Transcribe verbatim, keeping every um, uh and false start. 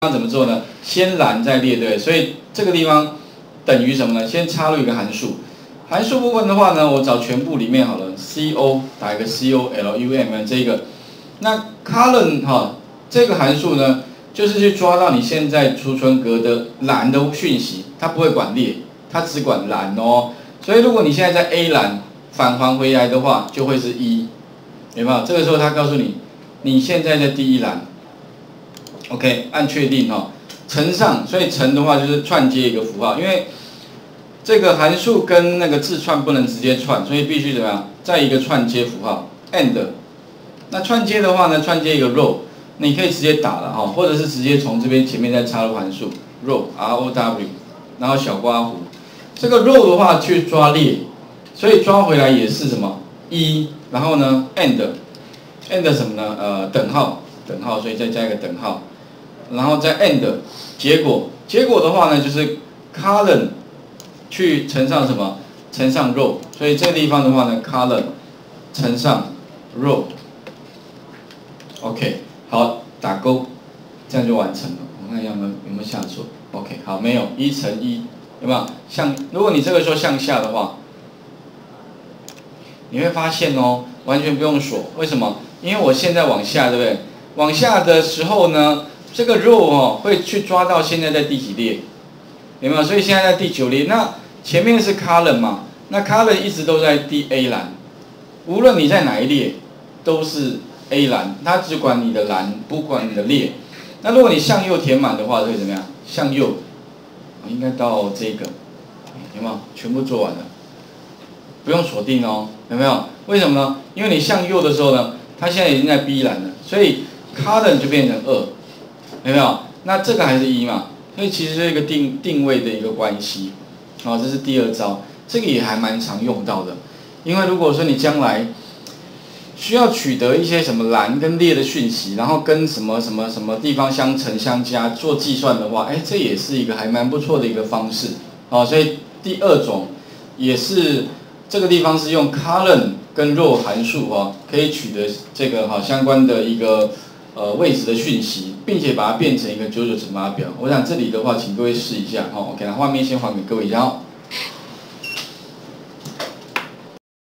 那怎么做呢？先栏再列队，所以这个地方等于什么呢？先插入一个函数，函数部分的话呢，我找全部里面好了 ，co 打一个 colum 这个，那 column 哈这个函数呢，就是去抓到你现在储存格的栏的讯息，它不会管列，它只管栏哦。所以如果你现在在 A 栏返还回来的话，就会是一，有没有？这个时候它告诉你，你现在在第一栏。OK， 按确定哈、哦，乘上，所以乘的话就是串接一个符号，因为这个函数跟那个字串不能直接串，所以必须怎么样，再一个串接符号 and。那串接的话呢，串接一个 row， 你可以直接打了哈，或者是直接从这边前面再插入函数 row r o w， 然后小括弧，这个 row 的话去抓列，所以抓回来也是什么一，然后呢 and and 什么呢？呃，等号等号，所以再加一个等号。然后再 end 结果，结果的话呢，就是 column 去乘上什么？乘上 row， 所以这个地方的话呢 ，column 乘上 row。OK， 好，打勾，这样就完成了。我看一下有没有有没有下错。OK， 好，没有，一乘一，有没有？向，如果你这个时候向下的话，你会发现哦，完全不用锁，为什么？因为我现在往下，对不对？往下的时候呢？这个 row 哦会去抓到现在在第几列，有没有？所以现在在第九列。那前面是 column 嘛，那 column 一直都在第 A 栏，无论你在哪一列都是 A 栏，它只管你的栏，不管你的列。那如果你向右填满的话，会怎么样？向右，应该到这个，有没有？全部做完了，不用锁定哦，有没有？为什么呢？因为你向右的时候呢，它现在已经在 B 栏了，所以 column 就变成二。有没有？那这个还是一嘛，所以其实是一个定定位的一个关系，好、哦，这是第二招，这个也还蛮常用到的。因为如果说你将来需要取得一些什么栏跟列的讯息，然后跟什么什么什么地方相乘相加做计算的话，哎，这也是一个还蛮不错的一个方式，好、哦，所以第二种也是这个地方是用 column 跟 row 函数哦，可以取得这个哈、哦、相关的一个。呃，位置的讯息，并且把它变成一个九九乘法表。我想这里的话，请各位试一下哈。OK，那画面先还给各位一下哦。